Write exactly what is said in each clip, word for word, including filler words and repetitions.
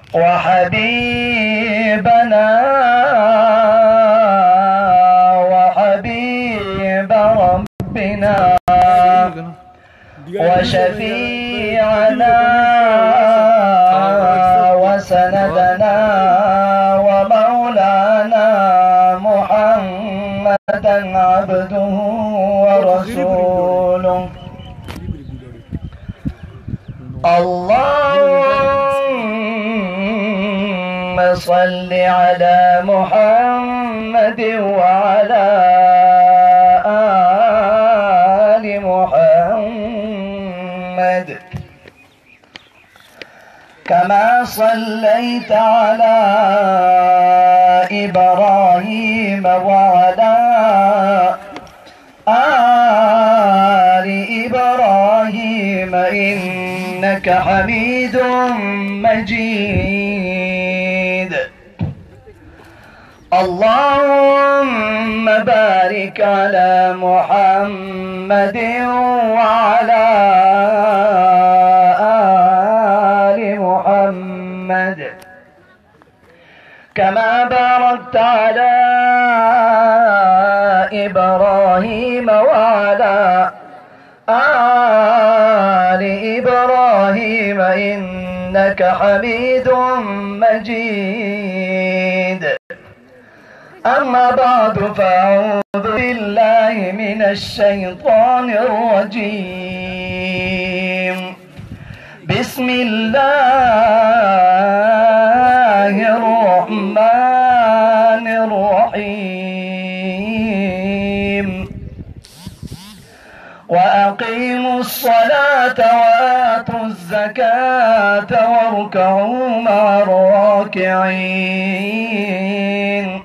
وحبيبنا وحبيب ربنا وشفيعنا وسندنا ومولانا محمدا عبده ورسوله. اللهم صل على محمد وعلى آل محمد كما صليت على إبراهيم وعلى آل إبراهيم إنك حميد مجيد. اللهم بارك على محمد وعلى آل محمد كما باركت على إبراهيم وعلى آل إبراهيم إنك حميد مجيد. أما بعد فأعوذ بالله من الشيطان الرجيم. بسم الله الرحمن الرحيم. وأقيموا الصلاة وآتوا الزكاة واركعوا مع الراكعين.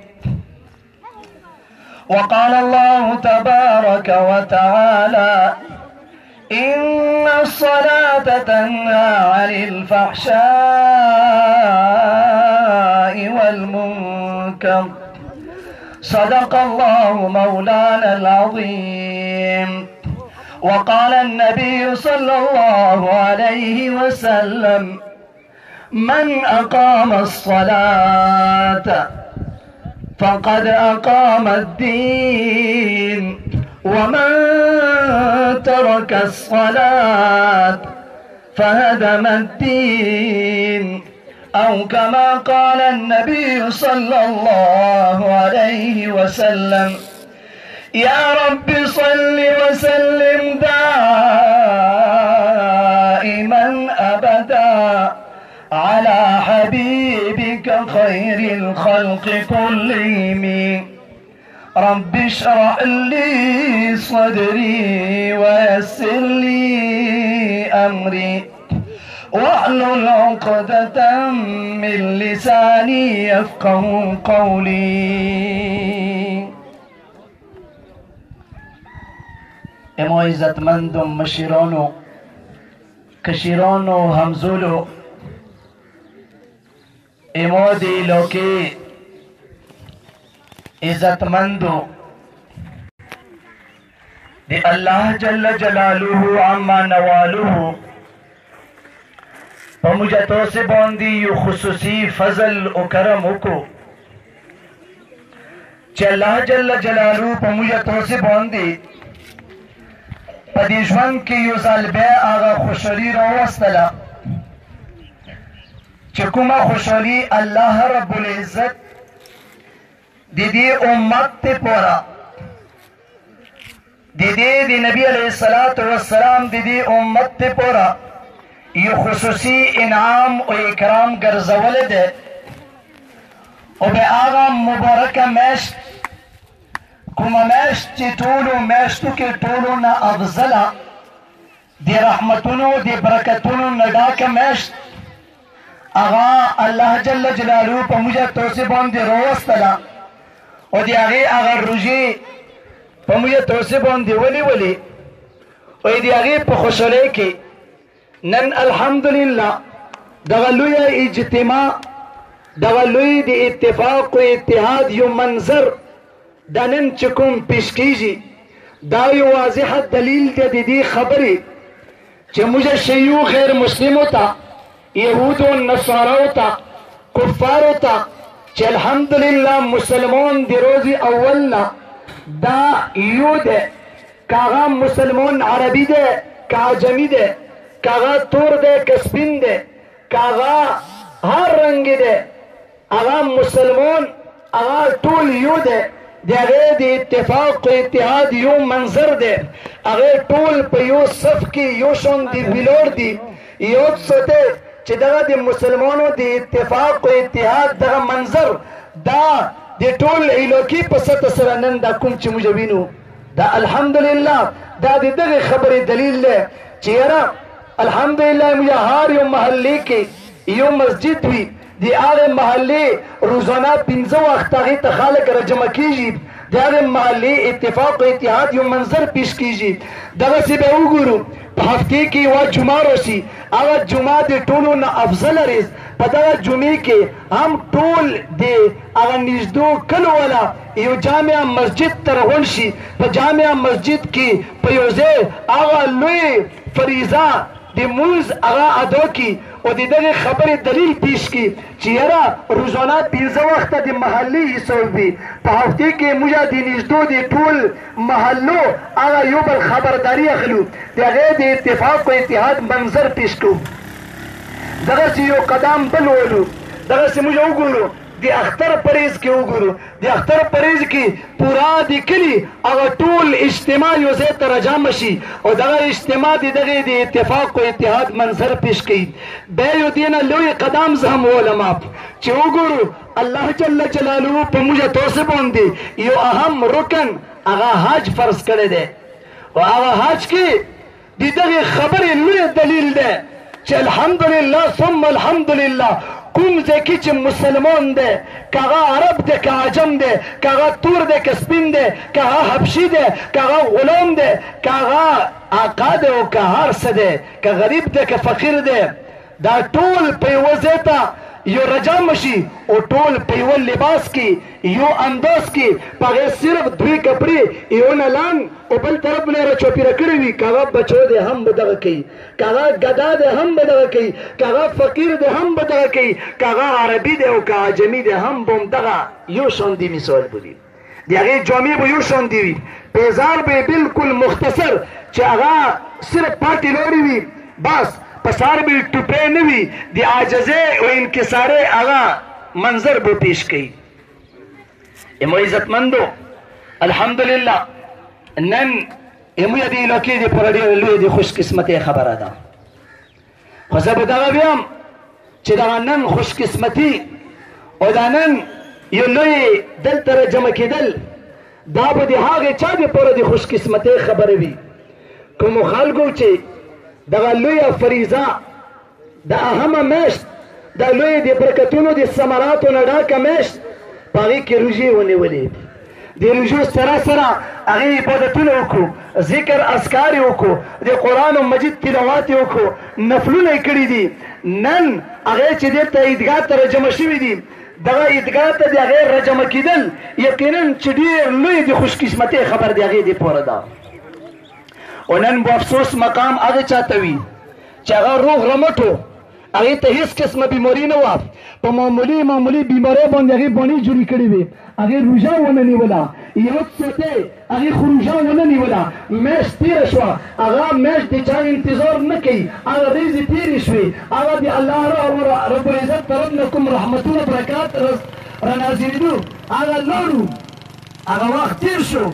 وقال الله تبارك وتعالى: إن الصلاة تنهى عن الفحشاء والمنكر. صدق الله مولانا العظيم. وقال النبي صلى الله عليه وسلم: من أقام الصلاة فقد أقام الدين، ومن ترك الصلاة فهدم الدين، أو كما قال النبي صلى الله عليه وسلم: يا رب صل وسلم دائما أبدا على حبيبك خير الخلق كلهم. رب اشرح لي صدري ويسر لي أمري واحلل عقدة من لساني يفقه قولي. امو عزتمندم مشیرانو کشیرانو همزولو امو دیلو کے عزتمندو دی اللہ جل جلالہ عما نوالہ پمجھتو سے باندی یو خصوصی فضل و کرم کو چہ اللہ جل جلالہ پمجھتو سے باندی پدیشون کی یو سال بے آغا خوشحالی رو وستلا چکوما خوشحالی اللہ رب العزت دیدی امت تے پورا دیدی دی نبی علیہ السلام دیدی امت تے پورا یہ خصوصی انعام و اکرام گرزول دے و بے آغا مبارک میشت کما میشت چی طولو میشتو کے طولو نا افضلا دی رحمتونو دی برکتونو نداک میشت آغا اللہ جل جلالو پا مجھے توسیبان دی روستلا و دی آغی آغا روجی پا مجھے توسیبان دی ولی ولی و دی آغی پا خوشلے کی نن الحمدللہ دغلوی اجتماع دغلوی دی اتفاق و اتحاد یو منظر دنن چکم پیش کیجی دا یو واضح دلیل دی دی خبری چھ مجھے شیعو غیر مسلمو تا یہود و نصاراو تا کفارو ته چې الحمدلله مسلمان د روزي اول نه دا یو دی که هغه مسلمان عربي دی که عجمي دی که هغه تور دی که سپین دی که هغه هر رنګ دی هغه مسلمان هغه ټول یو دی د هغې د اتفاق و اتحاد یو منظر دی هغې ټول په یو صف کې یو شان دي ویلوړ دي یو څه دی چې دغه د مسلمانو د اتفاق و اتحاد دغه منظر دا د ټول ایلوکي په سطح سره نن دا کوم چې موږ وینو دا الحمدلله دا د دغې خبرې دلیل دی چې یاره الحمدلله موږ هر یو محلې کې یو مسجد وي د هغې محلې روزانه پنځه وخت هغې ته خلک راجمع کېږي د هغې محلې اتفاق و اتحاد یو منظر پیش کېږي دغسې به وګورو په هفتې کې یوه جمعه راشي هغه جمعه د ټولو نه افضله ریز په دغه جمعې کې هم ټول د هغه نږدو کلو والا یو جامع مسجد ته راغونډ شي په جامع مسجد کې په یو ځای هغه لوی فریضه د مونځ هغه ادا کړي او د دغې خبرې دلیل پیش کړي چې یاره روزانه پنځه وخته د محلي حساب وي په هفتې کې موږ د نږدو د ټول محلو هغه یو بل خبرداري اخلو د هغې د اتفاق و اتحاد منظر پیش کړو دغسې یو قدم بل ولو دغسې موږ وګورو د اختر پریز کې وګورو د اختر پریز کې پورا د کلي هغه ټول اجتماع یو ځای ته راجمع شي او دغه اجتماع د دغې د اتفاق و اتحاد منظر پیش کوي بیا یو دې نه لوی قدم زه هم ولم چې وګورو الله جل جلاله په موږ تاسو باندې یو اهم رکن هغه حج فرض کړی دی او هغه حج کې د دغې خبرې لوی دلیل دی چې الحمدلله ثم الحمدلله کوم ځای کې چې مسلمان دی که هغه عرب دی که عجم دی که هغه تور دی که سپین دی که هغه حبشي دی که هغه غلام دی که هغه آقا دی او که هر څه دی که غریب دی که فقیر دی دا ټول په یوه ځای ته یو رجم شي او ټول په یو لباس کې یو انداز کې په هغې صرف دوی کپړې یو نه لاندې او بل طرف نه یې راچوپېره کړې وي که هغه بچو دی هم به دغه کوي که هغه ګدا دی هم به دغه کوي که هغه فقیر دی هم به دغه کوي که هغه عربي دی او که عجمي دی هم به هم دغه یو شان دي مثال بولي د هغې جامې به یو شان دي وي پیزار به بلکل مختصر چې هغه صرف پاټې لوړې وي بس په سر به ټوپۍ نه وي د عاجزۍ او انکسارۍ هغه منظر به پیش کوي امو عزتمندو الحمدلله نن امو د علاقې دپاره ډېره لویه د خوش قسمتۍ خبره ده خو زه به دغه ویم چې دغه نن خوش قسمتي او دا نن یو لوی دلته راجمع کېدل دا به د هغې چا دپاره د خوش قسمتۍ خبره وي کومو خلکو چې دغه لویه فریضه د اهمه میاشت دا لویې د برکتونو د ثمراتو نه ډکه میاشت په هغې کې روژې ونیولې د روژو سره سره هغې عبادتونه وکړو ذکر اذکار یې وکړو د قرآن مجید تلاوت یې وکړو نفلونه یې کړي دي نن هغې چې دې ته عیدګاه ته راجمع شوي دي دغه عیدګاه ته د هغې راجمع کېدل یقینا چې ډېر لوی د خوشقسمتۍ خبر د هغې دپاره ده او نن به افسوس مقام هغه چاته وي چې هغه روغ رمټ و هغې ته هېڅ قسمه بیماري نه وه په معمولي معمولي بیمارۍ باندې هغې بڼې جوړې کړې وې هغې روژه ونه نیوله یو څټی هغې خو روژه ونه نیوله میاشت تېره شوه هغه میاشت د چا انتظار نه کوي هغه ورځې تېرې شوې هغه د الله رب العزت طرف نه کوم رحمتونه برکات رانازلېدو هغه لاړو هغه وخت تېر شو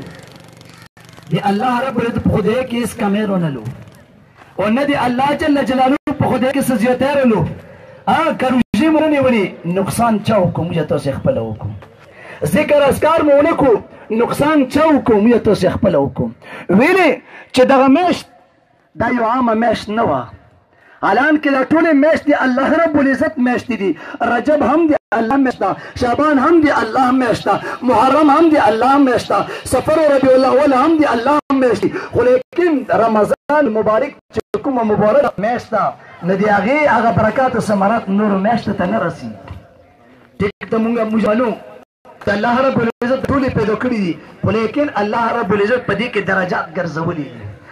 د الله رب العزت په خدای کې هېڅ کمی رانلو او نه د الله جل جلاله په خدای کې څه زیاتی رالو که روژې مو ونیولې نقصان چا وکړو موږ تاسې خپله وکړو ذکر اذکار مو ونه کړو نقصان چا وکړو موږ تاسې خپله وکړو ویلې چې دغه میاشت دا یو عامه میاشت نه وه حالانکې دا ټولې میاشت د الله رب العزت میاشتې دي رجب هم د الله میاشت ده شعبان هم د الله میاشت ده محرم هم د الله میاشت ده سفر و ربیع الاول هم د الله میاشت دي خو لیکن رمضان مبارک چې کومه مبارک میاشت ده نو د هغې هغه برکات او ثمرات نورو میاشتو ته نه رسي ټیک ته مونږ موږ معلوم ته الله رب العزت ټولې پیدا کړي دي خو لیکن الله رب العزت په دې کې درجات ګرځولي دي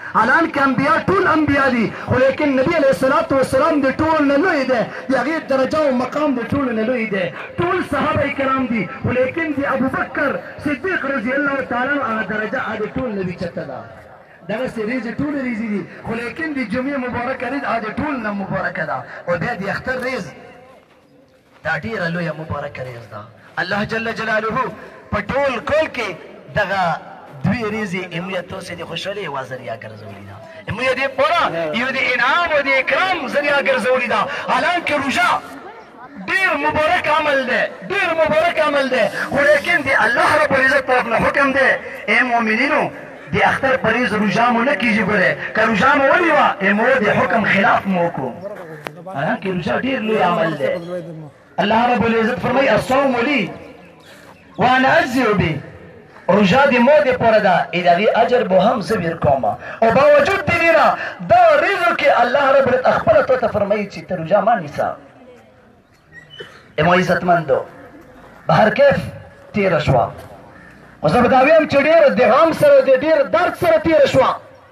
حالانکه انبیا ټول انبیا دي خو لیکن نبی علیه الصلاة والسلام د ټول نه لوی دی د هغې درجه او مقام د ټولو نه لوی دی ټول صحابه کرام دي خو لیکن د ابوبکر صدیق رضی الله تعالی عنه هغه درجه هغه د ټول نه اوچته ده دغسې ریزې ټولې ریزې دي خو لیکن د جمعې مبارکه ریز هغه د ټول نه مبارکه ده او بیا د اختر ریز دا ډېره لویه مبارکه ریز ده الله جل جلاله په ټول کول کې دغه دوی ریزې امویه توسې د خوشحالۍ یوه ذریعه ګرځولې ده امویه دې پوره یو د انعام او د اکرام ذریعه ګرځولې ده حالانکه روژه ډېر مبارک عمل دی ډېر مبارک عمل دی خو لیکن د الله رب العزت طرف نه حکم دی ای مؤمنینو د اختر پریز روژه مو نه کېږي ګورې که روژه مو ونیوه ای مو د حکم خلاف مو وکړو حالانکه روژه ډېر لوی عمل دی الله رب العزت فرمایي الصوم لي وانا اجزي به روژه د مو دپاره ده د هغې اجر به هم زه ورکوم او باوجود د دې نه دا ریزو کې الله رب العزت خپله تو ته فرمایي چې ته روژه مه نیسه امو عزتمندو بهر کیف تېره شوه خو زه به دا ویم چې ډېر د غم سره د ډېر درد سره تېره شوه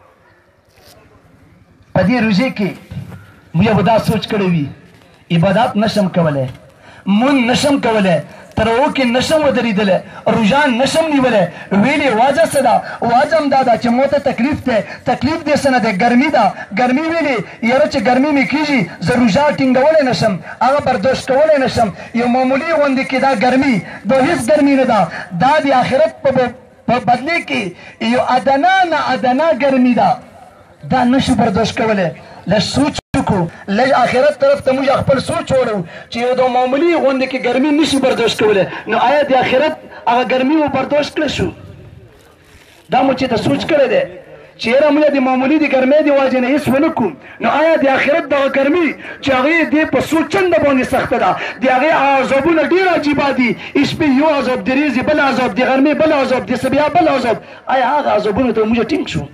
په دې روژې کې موږ به دا سوچ کړی وي عبادات نشم کولی مون نشم کولی تر کې نشم ودرېدلی روژه نشم نیولی ویلې واجه څه ده واجه هم دا ده چې مو ته تکلیف دی تکلیف دې څه نه دی ګرمي ده ګرمي ویلې یاره چې ګرمي مې کېږي زه روژه ټینګولی نشم هغه برداشت کولی نشم یو معمولي غوندې کې دا ګرمي دا هېڅ ګرمي نه ده دا د آخرت په بدلې کې یو ادنا نه ادنا ګرمي ده دا نشو برداشت کولی لږ سوچ کو لږ آخرت طرف ته موږ خپل سوچ وړو چې یو د معمولي غوندې کې ګرمي نشي برداشت کولی نو آیا د آخرت هغه ګرمي مو برداشت کړی شو دا مو چې ته سوچ کړی دی چې یاره موږ د معمولي د ګرمۍ د وجې نه هېڅ ونه کړو نو آیا د آخرت دغه ګرمي چې هغې دې په څو چنده باندې سخته ده د هغې عذابونه ډېر عجیبه دي شپې یو عذاب د ورځې بل عذاب د غرمې بل عذاب د صبیا بل عذاب آیا هغه عذابونو ته موږ ټینګ شو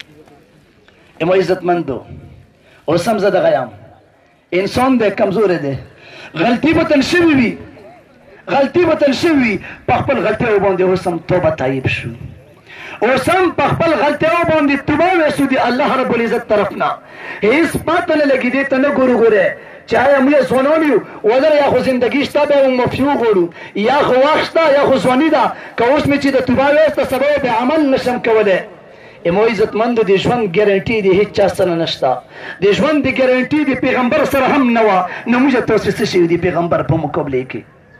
امو عزتمندو اوس هم زه دغه یم انسان دی کمزوری دی غلطي به تل شوي وي غلطي به تل شوي وي په خپل غلطیو باندې اوس هم توبه تایب شو اوس هم په خپل غلطیو باندې توبه ویسو د الله رب العزت طرف نه هېڅ پاته نه لګي دې ته نه ګورو ګورې چې آیا موږ ځوانان یو ودره یا خو زندګي شته بیا مو مفیو غواړو یا خو وخت شته یا خو ځواني ده که اوس مې چې د توبه ویسته سبا به عمل نشم کولی امو عزتمندو د ژوند ګارنټي د هېڅ چا سره نشته د ژوند د ګارنټي د پیغمبر سره هم نه وه نو موږ تاسې څه شوي د پیغمبر په مقابلې کې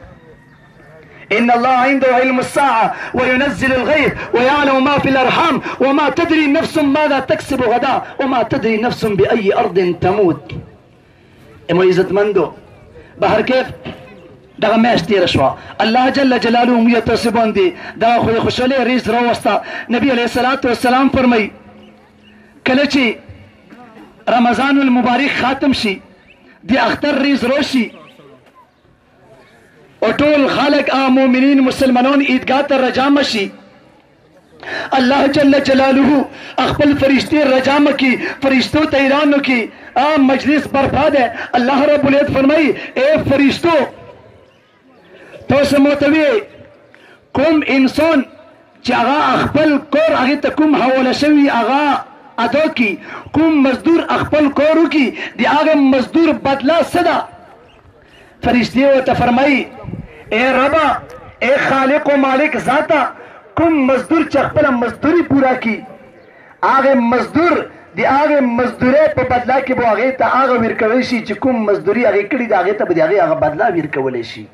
إن الله عنده علم الساعة وينزل الغيث ويعلم ما في الأرحام وما تدري نفس ماذا تكسب غدا وما تدري نفس بأي أرض تموت امو عزتمندو بهر کیف دغه میاشت تېره شوه الله جل جلاله موږ تاسې باندې دغه خو د خوشحالۍ ریز راوسته نبي علیه الصلاة والسلام فرمایي کله چې رمضان المبارک ختم شي د اختر ریز راشي او ټول خلک مؤمنین مسلمانان عیدګاه ته رجامه شي الله جل جلاله خپل فرشتې رجامه کي فرشتو ته اعلان وکړي مجلس برپا دی الله رب العزت فرمایي ای فرشتو تاسو ماته وی کوم انسان چې هغه خپل کور هغې ته کوم حواله شوي هغه ادا کړي کوم مزدور خپل کور وکړي د هغه مزدور بدله څه ده فرشتې ورته فرمایي ای ربه ای خالق و مالک ذاته کوم مزدور چې خپله مزدوري پوره کړي هغې مزدور د هغې مزدورۍ په بدله کې به هغې ته هغه ورکولی شي چې کوم مزدوري هغې کړي د هغې ته به د هغې هغه بدله ورکولی شي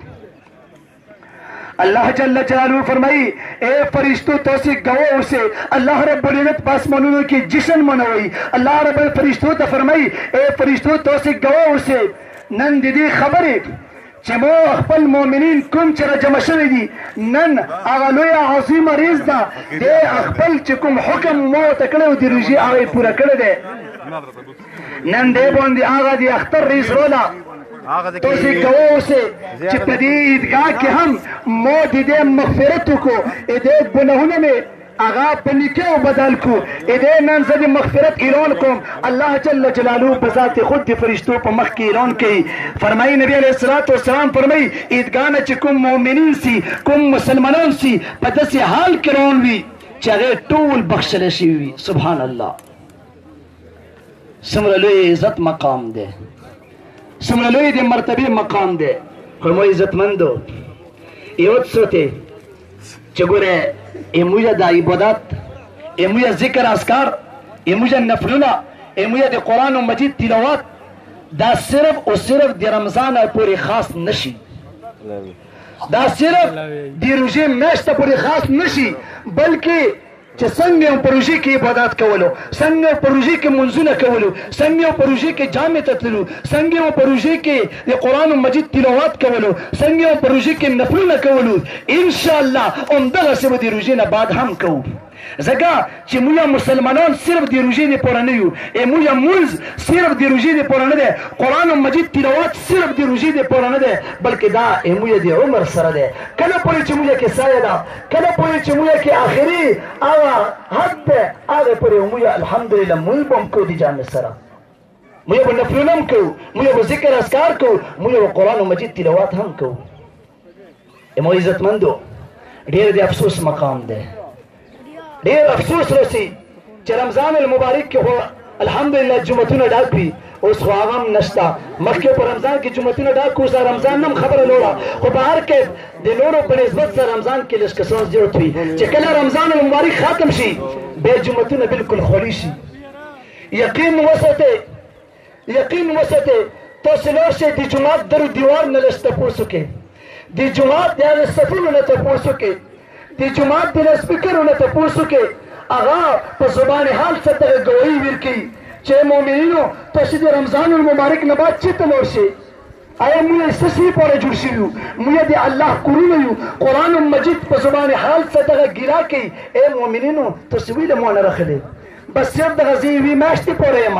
الله جل جلاله فرمایي اے فرشتو تاسې ګواه اوسئ الله رب العزت په اسمانونو کې جشن منوي الله رب فرشتو ته فرمایي اے فرشتو تاسې ګواه اوسئ نن د دې خبرې چې مو خپل مؤمنین کوم چې راجمع شوي دي نن هغه لویه عظیمه ریز ده د خپل چې کوم حکم مو ورته کړی و د روژې هغه یې پوره کړی دی نن دې باندې هغه د اختر ریز روله تاسې ګواه اوسئ چې په دې عیدګاه کې هم مو د دې مغفرت وکړو د دې ګناهونه مې هغه په نیکیو بدل کړو د دې نن زه د مغفرت اعلان کوم الله جل جلاله په ذات خود د فرشتو په مخ کې اعلان کوي فرمایي نبي علیه الصلاة والسلام فرمایي عیدګاه نه چې کوم مؤمنین سي کوم مسلمانان سي په داسې حال کې روان وي چې هغې ټول بخښلی شوي وي سبحان الله څومره لوی عزت مقام دی، څومره لوی د مرتبې مقام دی. خو مو عزتمندو یو څه دی چې ګوره امویه د عبادت، امویه ذکر اذکار، امویه نفلونه، امویه د قرآن مجید تلاوت دا صرف او صرف د رمضان پورې خاص نشي، دا صرف د روژې میاشته پورې خاص نشي، بلکې چې څنګه یو پروژې کې عبادت کولو، څنګه یو پروژې کې منځونه کولو، څنګه یو پروژې کې جامع ته تللو، څنګه یو پروژې کې د قرآن مجید تلاوت کولو، څنګه یو پروژې کې نفلونه کولو، انشاءالله همدغسې به د روژې نه بعد هم کوو. ځکه چې موږ مسلمانان صرف د روژې دپاره نه یو، موږ مونځ صرف د روژې دپاره نه دی، قرآن مجید تلاوت صرف د روژې دپاره نه دی، بلکې دا موږ د عمر سره دی. کله پورې چې موږ کې سایه ده، کله پورې چې موږ کې آخري هغه حد دی، هغې پورې موږ الحمدلله مونځ به هم کوو د جامع سره، موږ به نفلونه هم کوو، موږ به ذکر اذکار کوو، موږ به قرآن مجید تلاوت هم کوو. مو عزتمندو ډېر د افسوس مقام دی، ډېر افسوس رسي چې رمضان المبارک کې خو الحمدلله جمعتونه ډاک وي، اوس خو هغه هم نشته. مخکې په رمضان کې جمعتونه ډاک وو، اوس رمضان نه هم خبره لوړه، خو په هر کې د نورو په نسبت سره رمضان کې لږ کسان زیات وي. چې کله رمضان المبارک ختم شي بیا جمعتونه بالکل خالي شي. یقین وساتئ، یقین وساتئ، تاسو لاړ شئ د جومات در دیوار نه لږ تپوس وکړئ، د جومات د هغې صفونو نه تپوس وکړئ، د جومات د سپیکرو نه تپوس وکړئ، هغه په زبان حال څه دغه ګواهي ورکوي چې مؤمنینو تاسو د رمضان المبارک نه بعد چېرته لاړ شئ. آیا موږ څه شي لپاره جوړ شوي یو؟ موږ د الله کورونه یو. قرآن مجید په زبان حال څه دغه ګیرا کوي، ای مؤمنینو تاسو ولې مو نه راغلئ؟ بس صرف دغه زه یوې میاشتې پورې یم.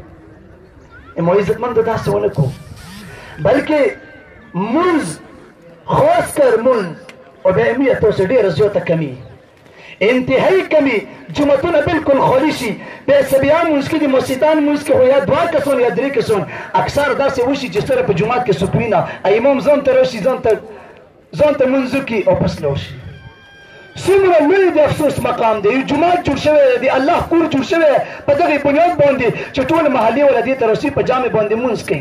مو عزتمندو داسې ونه کړو، بلکې مونځ خاص کر مونځ او بیا موږ تاسو ډېره زیاته کمي، انتهایی کمی، جمعتونه بالکل خالی شي. بیا سبیان مونځ کې د مسجدان مونځ کې خو یا دوه کسان یا درې کسان، اکثر داسې وشي چې سره په جومات کې څوک وي نه، امام ځان ته راشي، ځان ته ځان ته مونځ وکړي او بس لاړ شي. څومره لوی د افسوس مقام دی. یو جومات جوړ شوی دی، د الله کور جوړ شوی په دغې بنیاد باندې چې ټول محلې والا دې ته راشي په جامع باندې مونځ کوي.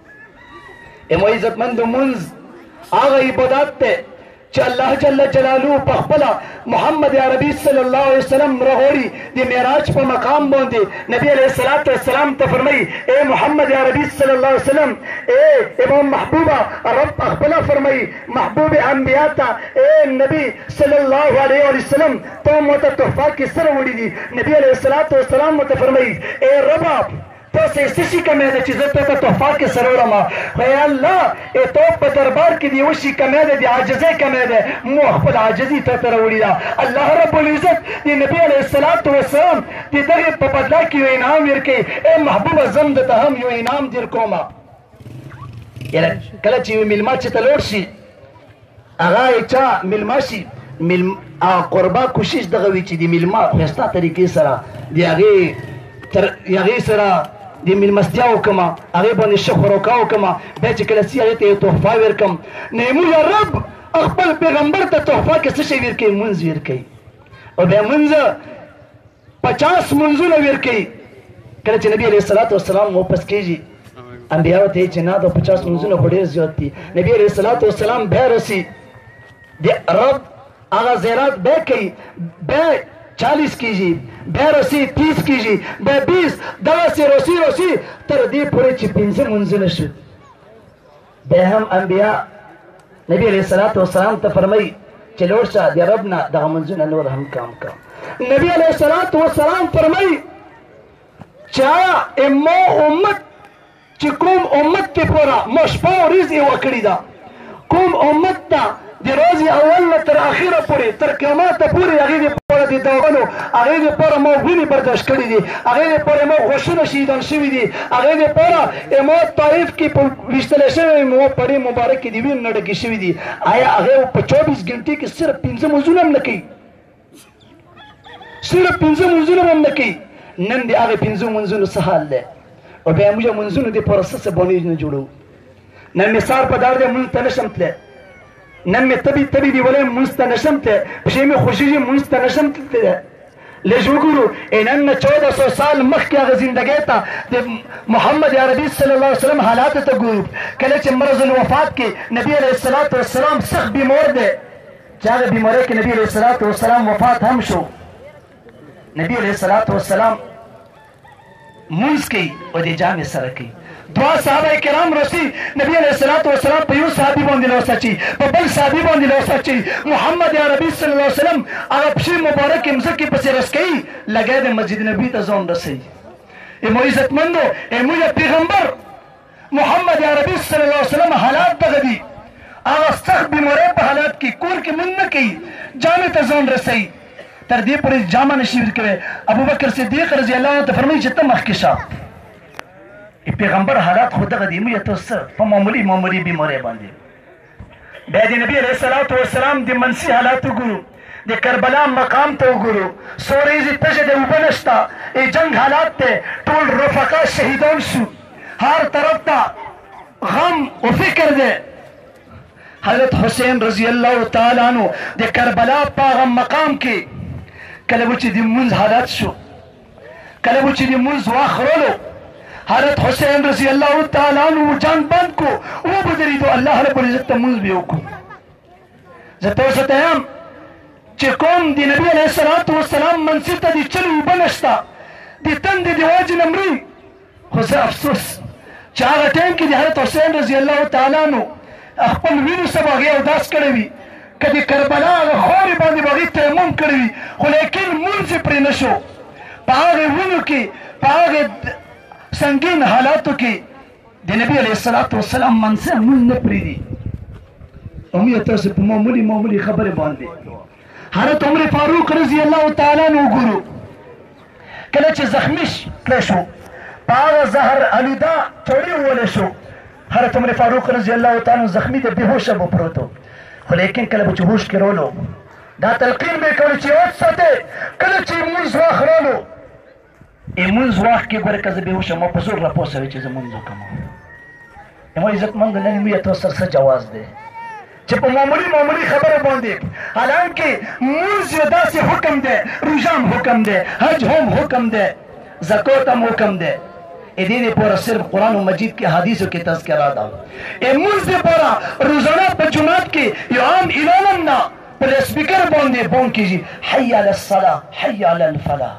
مو عزتمندو مونځ هغه عبادت دی چې الله جل جلاله په خپله محمد عربي صلی الله علیه وسلم راغوړي د معراج په مقام باندې. نبی علیه الصلاة والسلام ته فرمایي ای محمد عربي صلی الله علیه وسلم، ای امام محبوبه، رب خپله فرمایي محبوب انبیا ته ای نبی صلی الله علیه وسلم ته ماته تحفه کې څه راوړي دي؟ نبی علیه الصلاة والسلام ورته فرمایي ای ربه تاسې څه شي کمی ده چې زه تا ته تحفه کې څه راوړم؟ خو ای الله تا په دربار کې د یوه شي کمی ده، د عاجزۍ کمی ده، مو خپل عاجزي تا ته راوړې ده. الله رب العزت د نبي علیه الصلاة والسلام د دغې په بدله کې یو انعام ورکوي. ای محبوبه زم درته هم یو انعام در کومه. یعنې کله چې یو میلمه چې ته لوړ شي، هغه یې چا میلمه شي، قربا کوشش دغه وي چې د میلمه ښایسته طریقې سره د هغې تر هغې سره د میلمستیا وکړم، هغې باندې ښه خوراکه وکړم، بیا چې کله سي هغې ته یو تحفه ورکړم. نو موږ رب خپل پیغمبر ته تحفه کې څه شی ورکوي؟ مونځ ورکوي. او بیا مونځ پچاس مونځونه ورکوي. کله چې نبي علیه الصلاة والسلام واپس کېږي، انبیاو ته یې چې نه دا پچاس مونځونه خو ډېر زیات دي. نبي علیه الصلاة والسلام بیا رسي، د رب هغه زیارت بیا کوي، بیا چالیس کیږي، بیا رسی تیس کیږي، بیا بیس، دغسې رسی رسی تر دې پورې چې پنځه مونځونه شو. بیا هم انبیا نبي علیه الصلاة والسلام ته فرمایي چې لوړ شه د رب نه دغه مونځونه نور هم کم کړه. نبي علیه الصلاة والسلام فرمایي چې آیا ما امت چې کوم امت دپاره ما شپه او ورځ یوه کړې ده، کوم امت ته د ورځې اول نه تر اخره پورې تر قیامته پورې هغې دپاره د داغلو، هغې دپاره ما وینې برداشت کړي دي، هغې دپاره ما غوښونه شهیدان شوي دي، هغې دپاره ما طایف کې په ویشتلی شوی ما په ډېر مبارک کې د وینو نه ډکې شوي دي. آیا هغې په چوبیس ګنټې کې صرف پنځه مونځونه هم نه کوي؟ صرف پنځه مونځونه هم نه کوي. نن د هغې پنځو مونځونو څه حال دی؟ او بیا موږ مونځونو دپاره څه څه بانې نه جوړوو. نن مې سهار په دار دی مونځ ته نشم تللی، نن مې تبې تبې دی ولی مونځ ته نشم تللی، پښې مې خوږېږي مونځ ته نشم تللی، لږ وګورو نن نه چودہ سو سال مخکې هغه زندګۍ ته د محمد عربي صلی الله علیه وسلم حالاتو ته ګورو کله چې مرض الوفات کې نبی علیه الصلاة والسلام سخت بیمار دی چې هغه بیمارۍ کې نبی علیه الصلاة والسلام وفات هم شو نبی علیه الصلاة والسلام مونځ کوي او د جامې سره کوي دعا صحابه کرام رسی نبی علیہ الصلوۃ والسلام په یو صحابي باندې لوسه چی په بل صحابي باندې لوسه چی محمد عربي صلی الله علیه وسلم هغه پښې مبارک مزکه پسې رس کوي لګای د مسجد نبی ته ځون رسي امو عزتمندو امو پیغمبر محمد عربي صلی الله علیه وسلم حالات دغه دي هغه سخت بیماری په حالات کې کور کې مون نه کوي جامې ته ځون رسي تر دې پورې جامه نشي ورکوي ابوبکر صدیق رضی الله عنه ته فرمایي چې ته مخکې شه پیغمبر حالات خود دغه دی موږ تاسو په معمولی معمولی بیماری باندې بیا د نبی علیه الصلاۃ والسلام د منسی حالات وګورو د کربلا مقام ته وګورو سورې تجه د وبنشتا ای جنگ حالات ته ټول رفقا شهیدان شو هر طرف ته غم او فکر دی حضرت حسین رضی الله تعالی عنہ د کربلا په مقام کې کله چې د منځ حالات شو کله چې د منځ واخرلو حضرت حسین رضی الله تعالی عنہ جان بند کو وہ بدریدو الله رب العزت منځ به وکړو زه تاسو ته هم چې کوم د نبی علیه الصلاۃ والسلام منصب ته د چلو بنشتا د تند د واجب نمرې خو زه افسوس چې هغه ټیم کې د حضرت حسین رضی الله تعالی عنہ خپل وینو سبا او داس کړی وي کدی کربلا هغه خوري باندې باغی تیمم کړی وي خو لیکن منځ پرې نشو په هغه وینو کې په هغه سنگین حالاتو کې د نبی علیه الصلاۃ والسلام منصب مون نه پریدي امید تاسو په معمولی معمولی خبره باندې حضرت عمر فاروق رضی الله تعالی عنہ ګورو کله چې زخمی کړه شو په هغه زهر الودا چوری ولې شو حضرت عمر فاروق رضی الله تعالی عنہ زخمی ته بهوشه به پروتو خو لیکن کله چې هوش کې رولو دا تلقین به کول چې اوس ساته کله چې موږ واخرلو ایمونز وخت کې ګوره که زه بېهوشه ما په زور راپوسوي چې زه مونځ وکړم زما عزتمندو نن موږ تاسو سره څه جواز دی چې په معمولي معمولي خبره باندې حالانکه مونځ یو داسې حکم دی روژه هم حکم دی حج هم حکم دی زکات هم حکم دی دې دپاره صرف قرآن مجید کې حدیثو کې تذکره ده مونځ دپاره روزانه په جومات کې یو عام اعلان هم نه په سپیکر باندې بون کېږي حی علی الصلاة حی علی الفلاح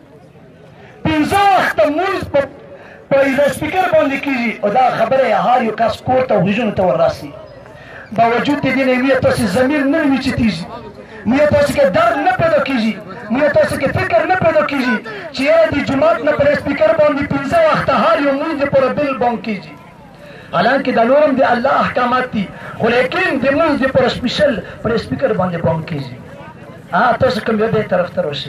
پنځه وخته مونځ په سپیکر باندې کېږي او دا خبره هر یو کس کور ته غوږونو ته وررسي باوجود د دې نه موږ تاسې ضمیر نه وچتېږي موږ تاسې کې درد نه پیدا کېږي موږ تاسې کې فکر نه پیدا کېږي چې یاره د جومات نه پر سپیکر باندې پنځه وخته هر یو مونځ دپاره بل بانک کېږي حالانکه دا نور هم د الله احکامات دي خو لیکن د مونځ دپاره سپیشل پر سپیکر باندې بانک کېږي تاسو کوم یو دې طرف ته راشئ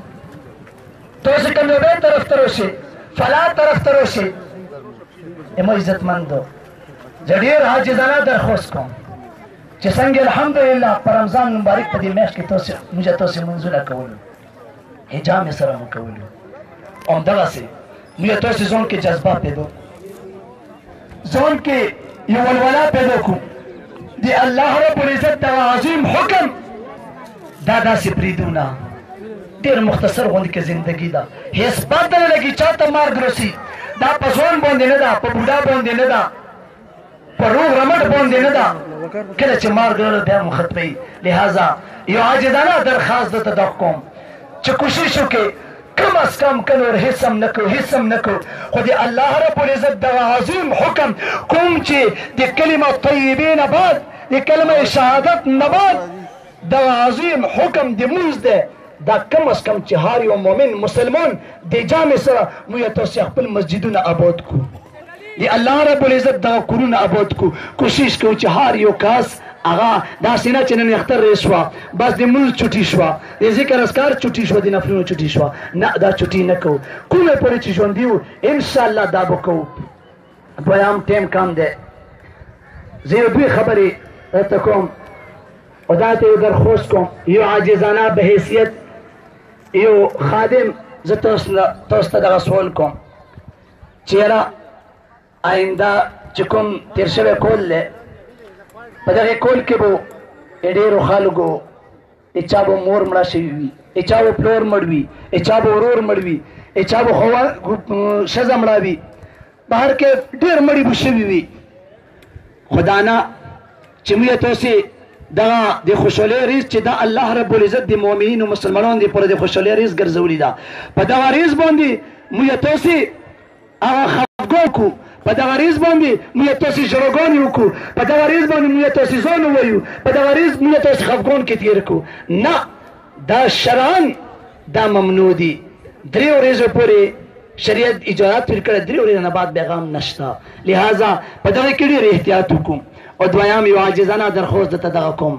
تاسو کوم یو بل طرف ته راشئ فلاح طرف ته راشئ اما عزتمندو زه ډېر عاجزانه درخواست کوم چې څنګه الحمدلله په رمضان مبارک په دې میاشت کې تاسو موږ تاسې منځونه کولو حجام یې سره مو کولو همدغسې موږ تاسې ځان کې جذبه پیدا کړو ځان کې یو ولوله پیدا کړو د الله رب العزت دغه عظیم حکم دا داسې پرېږدو نه ډېر مختصر غوندې کې زندګي ده هېڅ پته نه لګي چا ته مرګ رسي دا په ځوان باندې نه ده په بوډا باندې نه ده په روغ رمټ باندې نه ده کله چې مرګ راغله بیا مو ختموي لهذا یو عاجزانه درخواست درته دا کوم چې کوشش وکړئ کم از کم که نور هېڅ هم نه کوو هېڅ هم نه کوو خو د الله رب العزت دغه عظیم حکم کوم چې د کلمه طیبې نه بعد د کلمه شهادت نه بعد دغه عظیم حکم د مونځ دی دا کم از کم چې هر یو مؤمن مسلمان د جامې سره موږ تاسې خپل مسجدونه آباد کړو د الله رب العزت دغه کورونه آباد کړو کوشش کوو چې هر یو کس هغه داسې نه چې نن اختر رې شوه بس د مونځ چوټي شوه د ذکر اذکار چوټي شوه د نفلونو چوټي شوه نه دا چوټي نه کوو کومې پورې چې ژوندي یو انشاءالله دا به کوو دویم ټیم کم دی زه یو دوې خبرې درته کوم او دا ته یو درخواست کوم یو عاجزانه به حیثیت یو خادم زه تاسو ته دغه سوال کوم چې یاره آینده چې کوم تېر شوی کول دی په دغې کول کې به ډېرو خلکو اچا به مور مړه شوي وي، اچا به پلور مړ وي، اچا به ورور مړ وي، اچا به ښځه مړه وي، بهر کې ډېر مړي به شوي وي. خو دا نه چې موږ تاسې دغه د خوشحالۍ ریز چې دا الله رب العزت د مؤمنینو مسلمانانو دپاره د خوشحالۍ ریز ګرځولي ده، په دغه ریز باندې موږ تاسې هغه خفګان کړو، په دغه ریز باندې موږ تاسې ژړاګانې وکړو، په دغه ریز باندې موږ تاسې ځان ووایو، په دغه ریز موږ تاسې خفګان کې تېر کړو. نه، دا شرعاً دا ممنوع دي. درې ورځو پورې شریعت اجازت ورکړی، درې ورځې نه بعد پیغام نشته، لہذا په دغه کې ډېر احتیاط وکړو. او دویم یو عاجزانه درخواست درته دغه کوم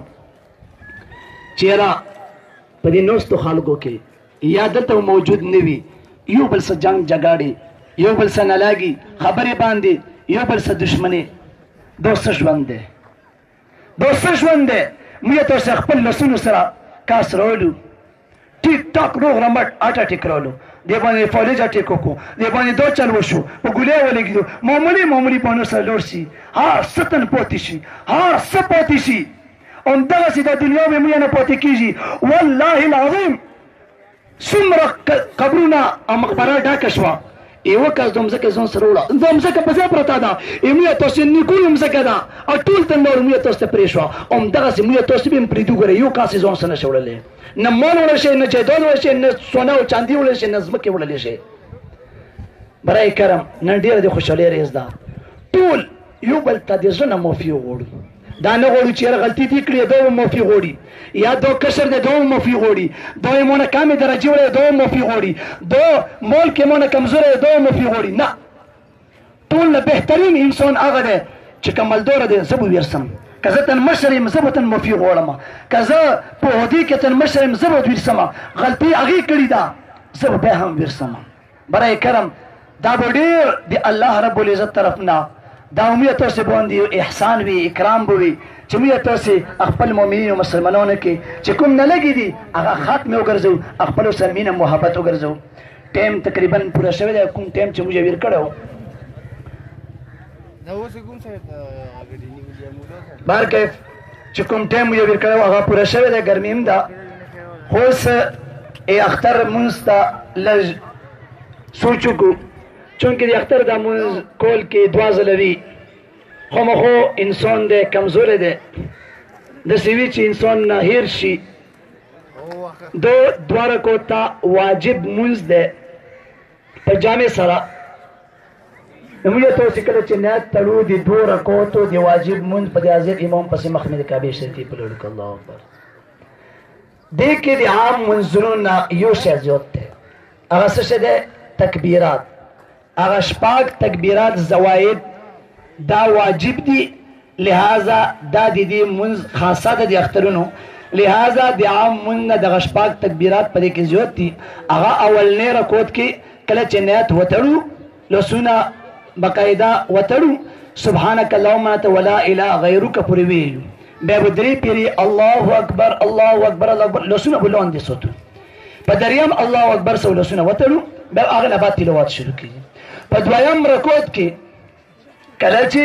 چې یاره په دې نوستو خلکو کې یا دلته موجود نه وي، یو بل څه جنګ جګړې، یو بل څه نه لاګي خبرې باندې، یو بل څه دښمني، دا څه ژوند دی؟ دا څه ژوند دی؟ موږ تاسې خپل لاسونو سره کاس راولو، ټیک ټاک روغ رمټ اټه ټیک راولو، دې باندې فالج ټیک وکړو، دې باندې دا چل وشو، په ګولۍ ولګېدو، معمولي معمولي پانو سره لوړ شي، هر څه تن پاتې شي، هر څه پاتې شي. همدغسې دا دنیا به موږ نه پاتې کېږي. والله العظیم څومره قبرونه او مقبره ډکه شوه، یوه کس دا مځکه ځان سره وړه، دا مځکه په ځای پرته ده، موږ تاسې نیکونو مځکه ده، او ټول تن لاړو موږ تاسو ته پرې شوه. همدغسې موږ تاسو به هم پرېږدو. ګوره یو کس یې ځان سره نشي وړلی، نه مال وړلی شي، نه جایداد وړلی شي، نه سونه او چاندي وړلی شي، نه ځمکې وړلی شي. برای کرم نن ډېره د خوشحالۍ ورځ ده، ټول یو بل ته د زړه نه معافي وغواړو. دا نه غواړو چې یاره غلطي دې کړې دا به معافي غواړي، یا دا کشر دی دا به معافي غواړي، دا یې مونه کمې درجې وړی دا به معافي غواړي، دا مال کې مونه کمزوری دی دا به معافي غواړي. نه، ټول نه بهترین انسان هغه دی چې که مالداره دی زه به ویرسم، که زه تن مشر یم زه به تن معافي غواړم، که زه په عهدې کې تن مشر یم زه به ویرسم، غلطي هغې کړې ده زه به بیا هم ویرسم. برای کرم دا به ډېر د الله رب العزت طرف نه دا موږ تاسې باندې یو احسان وي، اکرام به وي چې موږ تاسې خپل مؤمنینو مسلمانانو کې چې کوم نه لګي دي هغه ختمې وګرځو، خپلو سره مینه محبت وګرځو. ټایم تقریبا پوره شوی دی، کوم ټایم چې موږ ویر کړی و بهر کیف چې کوم ټایم موږ ویر کړی و هغه پوره شوی دی، ګرمي هم ده. خو اوس اختر مونځ ته لږ سوچ وکړو، چونکې د اختر دا مونځ کول کې دوه ځله وي، خامخا انسان دی کمزوری دی، داسې وي چې انسان نه هیر شي. دا دوه رکعته واجب مونځ دی په جامع سره. موږ تاسې کله چې نیت تړو د دوو رکعتو د واجب مونځ په د حاضر امام پسې مخکې د کعبې شریفې په لور کړو. الله اکبر. دې کې د عام منځونو نه یو شی زیات دی، هغه څه شی دی؟ تکبیرات. هغه شپږ تکبیرات زواید دا واجب دي، لہذا دا د دې مونځ خاصه ده د اخترونو، لہذا د عام مونځ نه دغه شپږ تکبیرات په دې کې زیات دي. هغه اولنی رکعت کې کله چې نیت وتړو، لاسونه باقاعده وتړو، سبحانک اللهم ولا اله غیرک پورې ویلو، بیا به درې پیرې الله اکبر الله اکبر الله اکبر لاسونه به لاندې ساتو، په دریم الله اکبر سو لاسونه وتړو، بیا هغه نه بعد تلاوت شروع کړي. په دویم رکعت کې کله چې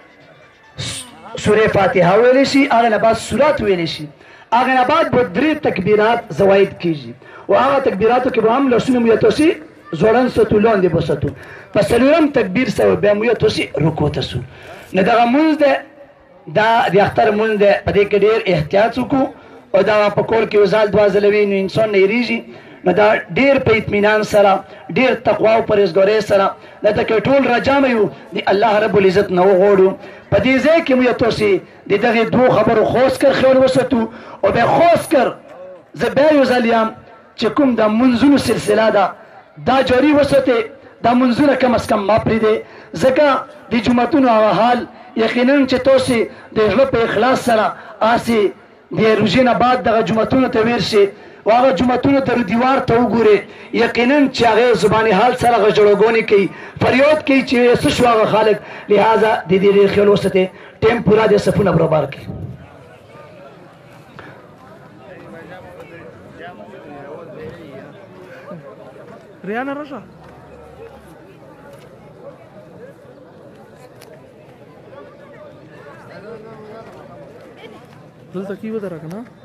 سورې فاتحه ویلی شي، هغه نه بعد سورات ویلی شي، هغه نه بعد به درې تکبیرات زواید کېږي، او هغه تکبیراتو کې به هم لاسونه مو تاسې ځوړن ساتو، لاندې به ساتو. په څلورم تکبیر سره بیا مو تاسې رکوع ته سو. نو دغه مونځ دی، دا د اختر مونځ دی، په دې کې ډېر احتیاط وکړو، او دا په کور کې یو ځل دوه ځله وي نو انسان نه هېرېږي. نو دا ډېر په اطمینان سره، ډېر تقوا او پرهیزګارۍ سره دلته کې ټول راجامه یو د الله رب العزت نه وغواړو. په دې ځای کې موږ تاسې د دغې دوو خبرو خاص کر خیال وساتو، او بیا خاص کر زه بیا یو ځل یم چې کوم د منځونو سلسله ده دا جاري وساتئ، دا منځونه کم از کم ما پرېږدئ، ځکه د جوماتونو هغه حال یقینا چې تاسې د زړه په اخلاص سره هسې د روژې نه بعد دغه جوماتونو ته ویر شئ، و هغه جوماتونو ته دیوار ته وګورئ، یقینا چې هغې زبان حال سره هغه ژړاګانې کوي، فریاد کوي چې څه شو هغه خلک. لہذا د دې ډېر خیال وساتئ. ټایم پوره دی، صفونه برابر کړئ. ریانه راشه دلته کی ودره کنه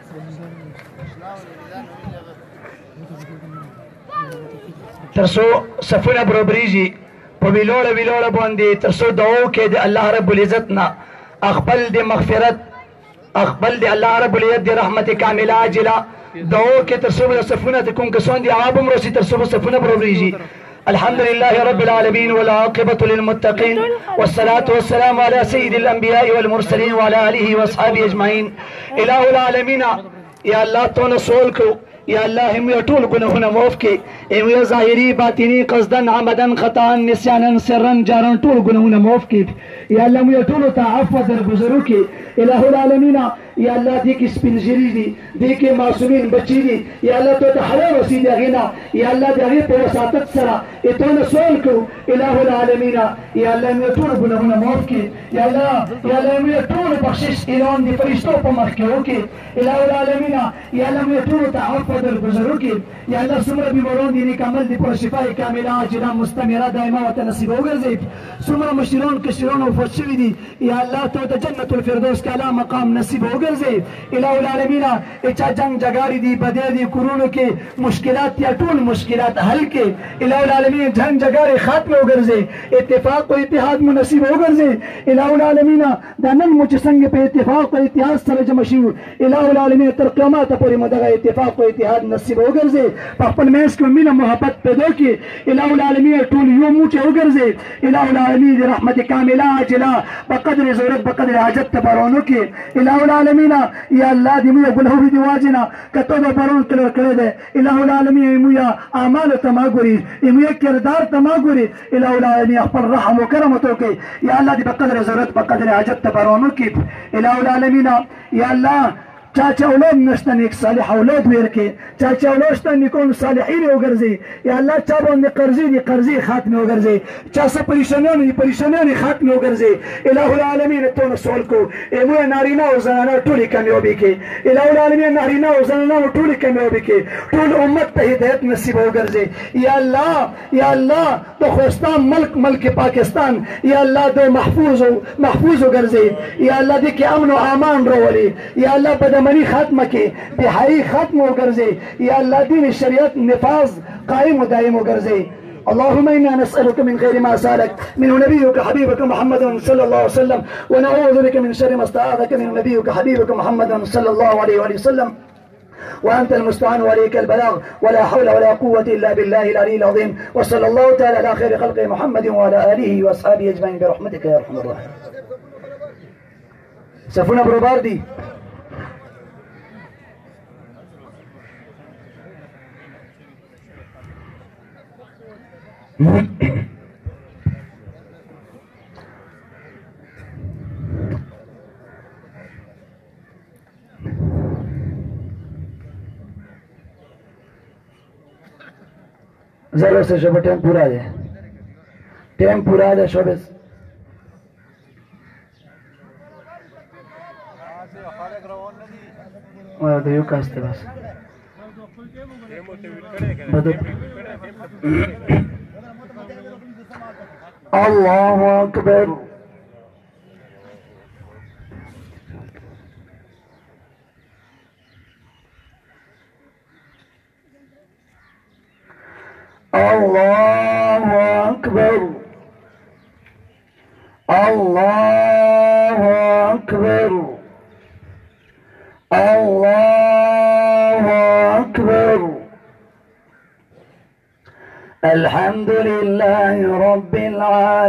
ترسو صفونه برابرېږي په ویلوړه ویلوړه باندې ترسو دعا کې د الله رب العزت نه خپل د مغفرت خپل د الله رب العزت د رحمت کامله عاجله دعا کې ترسو صفونه ته کوم کسان دي هغه به مرسي ترسو صفونه برابرېږي. الحمد لله رب العالمين والعاقبة للمتقين والصلاة والسلام على سيد الأنبياء والمرسلين وعلى آله وأصحابه أجمعين. إله العالمين يا الله تو سوال کو یا الله هم یو ټول ګناهونه معاف کړي، هم یو ظاهري باطني قصدن عمدن خطا نسیانا سرا جارا ټول ګناهونه معاف کړي. یا الله مو ټول ته عفو درگذر وکړي. الہ العالمین یا الله دې کې سپینږیري دي، دې کې معصومین بچي دي، یا الله ته حیا رسید غینا یا الله دې هغه په وساتت سره اتونه سوال کو. الہ العالمین یا الله مو ټول ګناهونه معاف کړي. یا الله یا الله مو ټول بخشش اعلان دي فرشتو په مخ کې وکړي. الہ العالمین یا الله مو ټول ته عفو درگذر وکړي. یا الله څومره بیماران دي نیک عمل دي پر شفای کامله عاجله مستمره دائمه ورته نصیب وګرځي. څومره مشران کشران وفات شوي دي یا الله ته د جنت الفردوس کاله مقام نصیب وګرځي. الہ العالمین اچا جنگ جګړې دي بدې دي کورونو کې مشکلات یا ټول مشکلات حل کې. الہ العالمین جنگ جګړې ختم وګرځي، اتفاق او اتحاد مو نصیب وګرځي. الہ العالمین دا نن مو چې څنګه په اتفاق او اتحاد سره جمع شو، الہ العالمین تر قیامت پورې مو دغه اتفاق او اتحاد نصیب وګرځي. په خپل منځ کې مینه محبت پیدا کړي. الہ العالمین ټول یو موټی وګرځي. الہ العالمین رحمت کامله عاجله بقدر ضرورت بقدر حاجت ته بارانو کې. الہ العالمین یا الله دې موږ ګناهونه دي واجنه کته به باران کړه کړه ده. الہ العالمین موږ اعمال ته ما ګوري، موږ کردار ته ما ګوري. الہ العالمین خپل رحم او کرم وکړي. یا الله دې بقدر ضرورت بقدر حاجت ته بارانو کې. الہ العالمین یا الله چا چې اولاد نشته نیک صالح اولاد ورکړي، چا چې اولاد شته نیکون صالحین وګرځي. یا الله چا باندې قرضې دي قرضې ختمې وګرځي، چا څه پریشانیان دي پریشانیان ختمې وګرځي. الہ العالمین ته سوال کو موږ نارینه او زنانه ټولې کامیابي کې. الہ العالمین نارینه او زنانه ټولې کامیابي کې، ټول امت ته هدایت نصیب وګرځي. یا الله یا الله د خوستان ملک ملک پاکستان یا الله د محفوظ محفوظ وګرځي. یا الله دې کې امن او امان راولي. یا الله په منی ختمه کې بحایی ختم وګرځي. یا الله دین شریعت نفاذ قائم و دائم وګرځي. اللهم انا نسالك من خير ما سالك منه نبيك حبيبك محمد صلى الله عليه وسلم، ونعوذ بك من شر ما استعاذك منه نبيك حبيبك محمد صلى الله عليه وآله وسلم، وأنت المستعان وعليك البلاغ، ولا حول ولا قوة إلا بالله العلي العظيم. وصلى الله تعالى على خير خلقه محمد وعلى آله وأصحابه أجمعين برحمتك يا أرحم الراحمين. صفونه برابر دي. ज़रा से शोभा टाइम पूरा है, टाइम पूरा है शोभे और तो यू कास्ते बस अल्लाहु अकबर। अल्लाहु अकबर अल्लाहु अकबर अल्लाहु अकबर। अल्हम्दुलिल्लाहि रब्बिल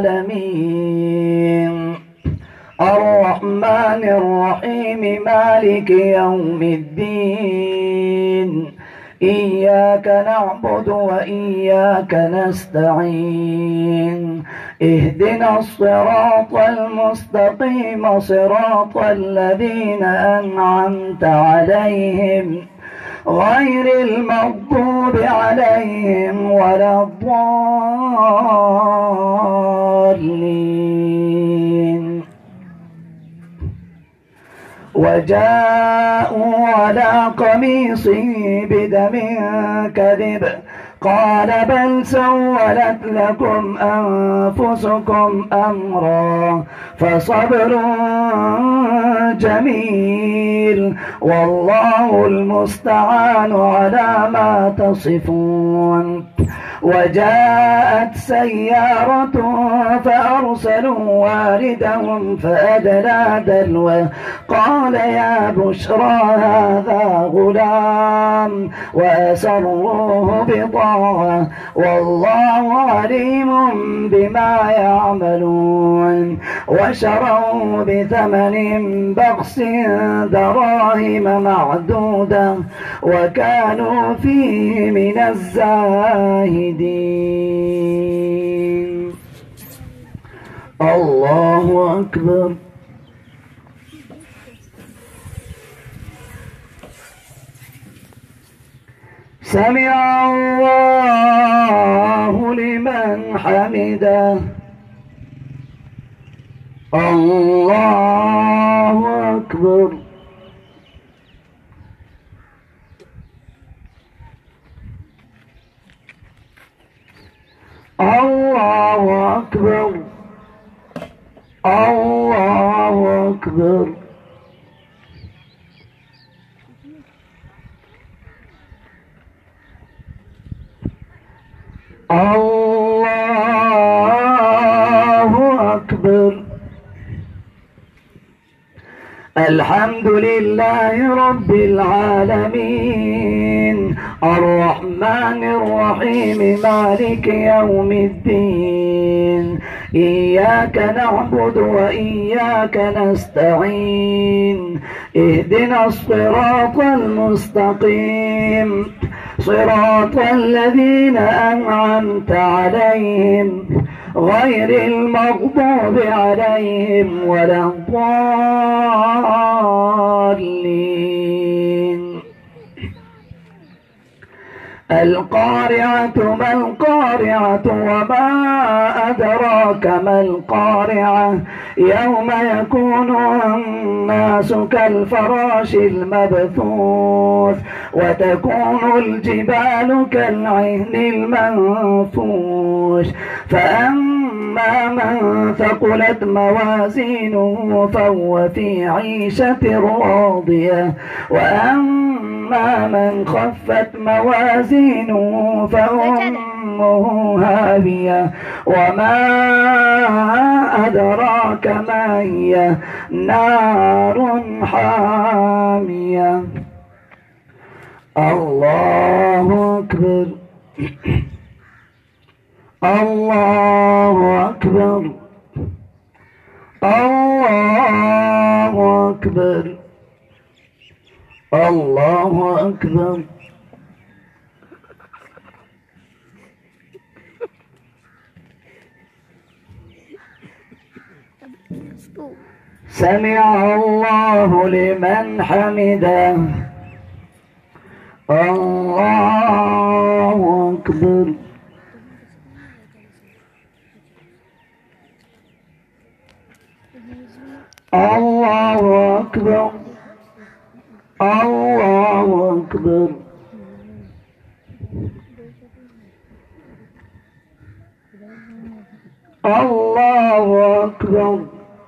आलमीन अर्रहमानिर रहीम मालिकि यौमिद्दीन إياك نعبد وإياك نستعين اهدنا الصراط المستقيم صراط الذين أنعمت عليهم غير المغضوب عليهم ولا الضالين. وجاءوا على قميصه بدم كذب قال بل سولت لكم أنفسكم أمرا فصبر جميل والله المستعان على ما تصفون. وجاءت سيارة فأرسلوا واردهم فأدلى دلوه قال يا بشرى هذا غلام وأسروه بضاعة والله عليم بما يعملون. وشروا بثمن بخس دراهم معدودة وكانوا فيه من الزاهدين. الله أكبر. سمع الله لمن حمده. الله أكبر. الله أكبر. الله أكبر. الله أكبر. الحمد لله رب العالمين الرحمن الرحيم مالك يوم الدين إياك نعبد وإياك نستعين اهدنا الصراط المستقيم صراط الذين أنعمت عليهم غير المغضوب عليهم ولا الضالين. القارعة ما القارعة وما أدراك ما القارعة يوم يكون الناس كالفراش المبثوث وتكون الجبال كالعهن المنفوش فأما من ثقلت موازينه فهو في عيشة راضية وأما من خفت موازينه فأمه هاوية وما أدراك ما هي نار حامية. الله أكبر. الله أكبر. الله أكبر. الله أكبر. سمع الله لمن حمده. الله أكبر. الله أكبر. الله أكبر. الله أكبر.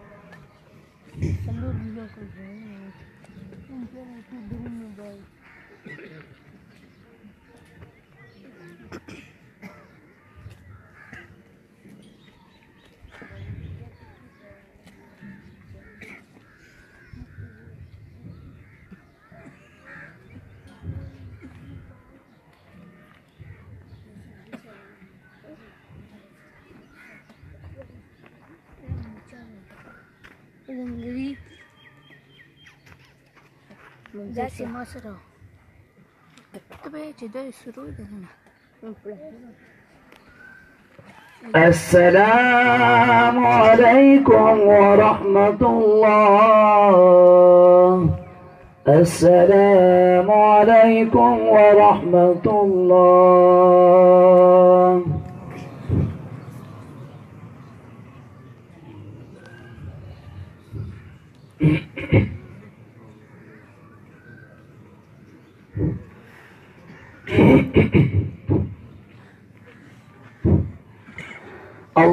Dasi masro. Tapi tidak suruh dengan. السلام عليكم ورحمة الله. السلام عليكم ورحمة الله.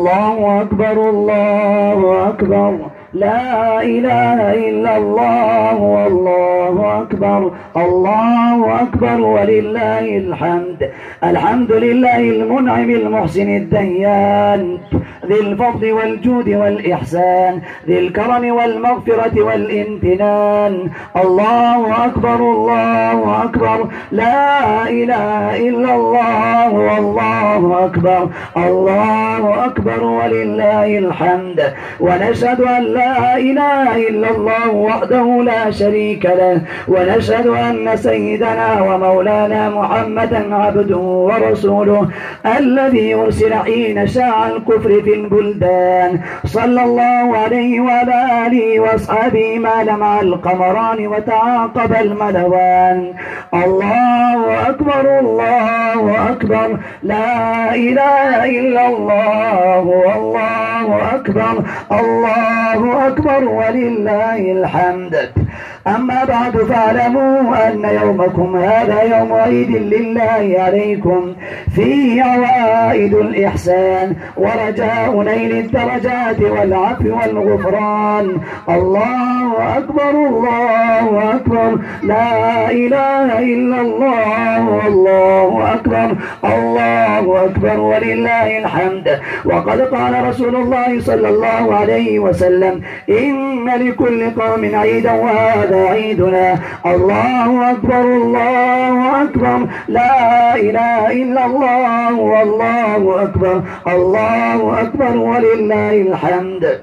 الله أكبر الله أكبر لا إله إلا الله والله أكبر الله أكبر ولله الحمد. الحمد لله المنعم المحسن الديان ذي الفضل والجود والإحسان ذي الكرم والمغفرة والامتنان. الله أكبر الله أكبر لا إله إلا الله والله أكبر الله أكبر ولله الحمد. ونشهد أن لا إله إلا الله وحده لا شريك له ونشهد أن سيدنا ومولانا محمدا عبده ورسوله الذي أرسل حين شاع الكفر في البلدان صلى الله عليه وعلى آله وأصحابه ما لمع القمران وتعاقب الملوان. الله أكبر الله أكبر لا إله إلا الله والله أكبر الله أكبر ولله الحمد. أما بعد فاعلموا أن يومكم هذا يوم عيد لله عليكم فيه عوائد الإحسان ورجاء نيل الدرجات والعفو والغفران. الله أكبر الله أكبر لا إله إلا الله والله أكبر الله أكبر ولله الحمد. وقد قال رسول الله صلى الله عليه وسلم إن لكل قوم عيدا وهذا عيدنا. الله أكبر الله أكبر لا إله إلا الله والله أكبر الله أكبر ولله الحمد.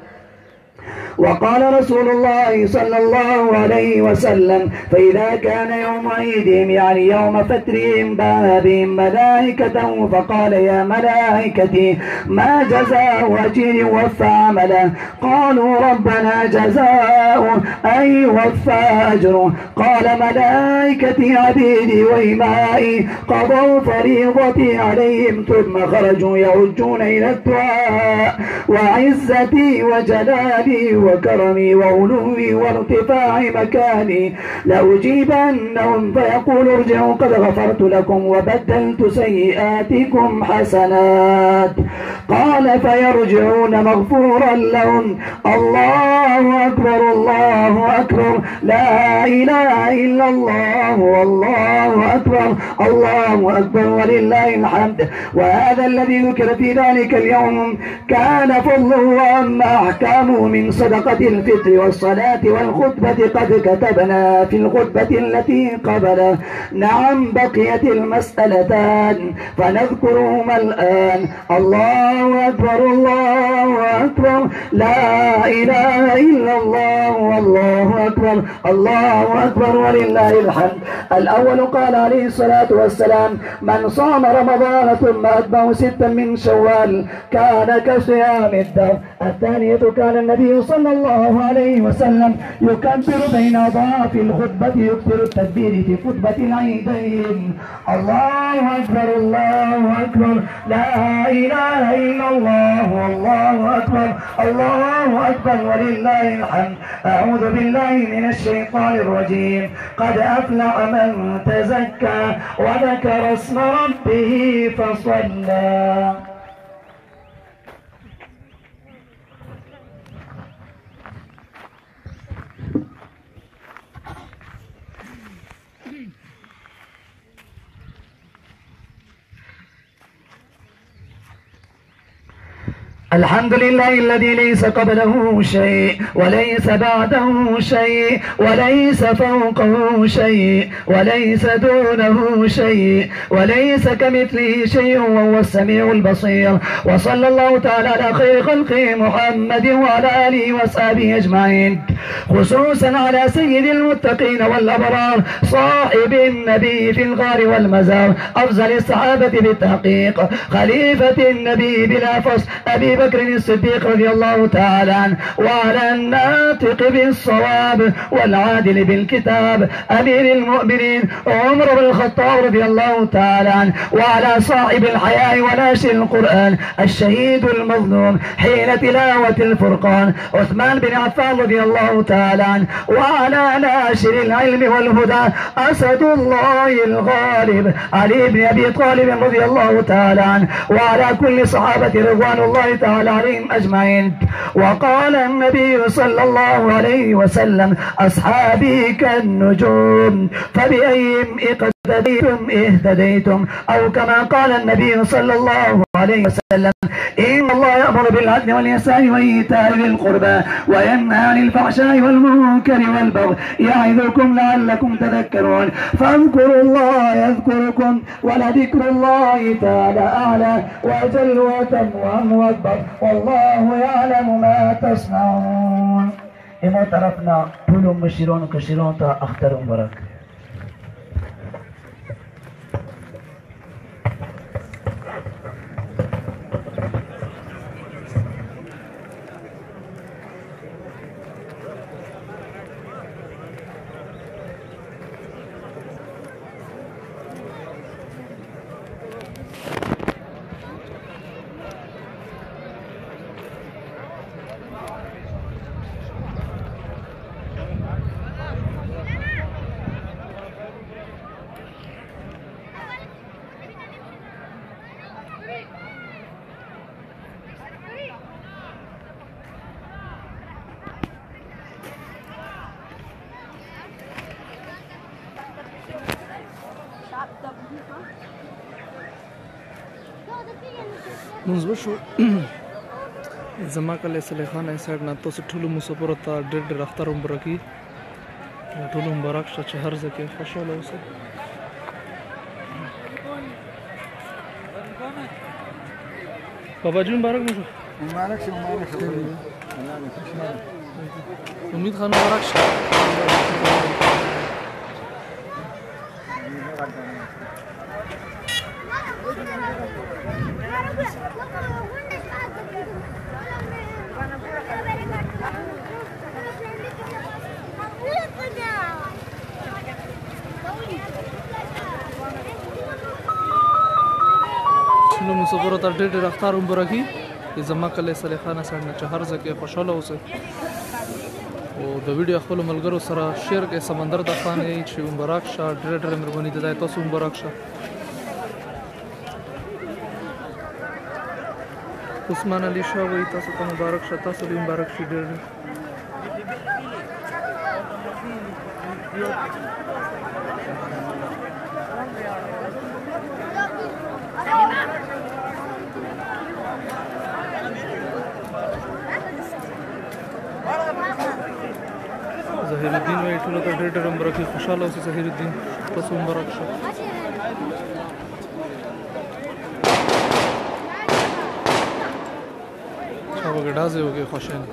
وقال رسول الله صلى الله عليه وسلم فإذا كان يوم عيدهم يعني يوم فترهم بان بهم ملائكة فقال يا ملائكتي ما جزاء أجير وفى عمله؟ قالوا ربنا جزاء أي يوفى أجره. قال ملائكتي عبيدي وإمائي قضوا فريضتي عليهم ثم خرجوا يعجون إلى الدعاء وعزتي وجلالي وكرمي وعلوي وارتفاع مكاني لأجيبنهم فيقول ارجعوا قد غفرت لكم وبدلت سيئاتكم حسنات. قال فيرجعون مغفورا لهم. الله أكبر الله أكبر لا إله إلا الله والله أكبر الله أكبر ولله الحمد. وهذا الذي ذكر في ذلك اليوم كان فضله وأما أحكامه من صدقة الفطر والصلاة والخطبة قد كتبنا في الخطبة التي قبله. نعم بقيت المسألتان فنذكرهما الآن. الله أكبر الله أكبر لا إله إلا الله والله أكبر الله أكبر ولله الحمد. الأول قال عليه الصلاة والسلام من صام رمضان ثم أتبعه ستا من شوال كان كصيام الدهر. الثانية كان النبي صلى الله عليه وسلم يكبر بين أضعاف الخطبة يكثر التكبير في خطبة العيدين. الله أكبر الله أكبر لا إله إلا الله والله أكبر الله أكبر ولله الحمد. أعوذ بالله من الشيطان الرجيم. قد أفلح من تزكى وذكر اسم ربه فصلى. الحمد لله الذي ليس قبله شيء وليس بعده شيء وليس فوقه شيء وليس دونه شيء وليس كمثله شيء وهو السميع البصير. وصلى الله تعالى على خير خلقه محمد وعلى آله وأصحابه أجمعين خصوصا على سيد المتقين والأبرار صاحب النبي في الغار والمزار أفضل الصحابة بالتحقيق خليفة النبي بلا فصل أبي بكر الصديق رضي الله تعالى عنه وعلى الناطق بالصواب والعادل بالكتاب أمير المؤمنين عمر بن الخطاب رضي الله تعالى عنه وعلى صاحب الحياء وناشر القرآن الشهيد المظلوم حين تلاوة الفرقان عثمان بن عفان رضي الله تعالى عنه وعلى ناشر العلم والهدى أسد الله الغالب علي بن أبي طالب رضي الله تعالى عنه وعلى كل صحابة رضوان الله تعالى تعالى عليهم أجمعين. وقال النبي صلى الله عليه وسلم أصحابي كالنجوم فبأيهم اقتديتم اهتديتم، أو كما قال النبي صلى الله عليه وسلم إن الله يأمر بالعدل والإحسان وإيتاء ذي القربى وينهى عن الفحشاء والمنكر والبغي يعظكم لعلكم تذكرون، فاذكروا الله يذكركم ولذكر الله تعالى أعلى وأجل وأتم وأكبر والله يعلم ما تصنعون. إمو طرفنا طول مشيرون وكشيرون تا أختر مبارك. منځ وشو زما کله صلی خان ای سایډ نه تاسو ټول مسافر ته ډېر ډېر اختر مبارکي ټول مبارک شه چې هر ځکه خوشاله اوسئ. بابا جون مبارک مو مبارک شه مبارک شه امید خان مبارک شه. ټولو مسافرو ته ډېر ډېر اختر مبارکي زما کلی صلی خان سره نه چې هر ځکه خوشاله اوسئ او د ویډیو خپلو ملګرو سره شیر کړئ. سمندر د خان یې چې مبارک شه ډېر ډېر مهرباني ده تاسو مبارک شه. عثمان علي شاه وایي تاسو ته مبارک شه تاسو دې مبارک شي ډېر ډېر. ظهیر الدین وایي ټولو ته ډېر ډېر مبارکي خوشحاله اوسئ. ظهیر الدین تاسو مبارک شه. چا وګړه ډازې وکړې خوشحال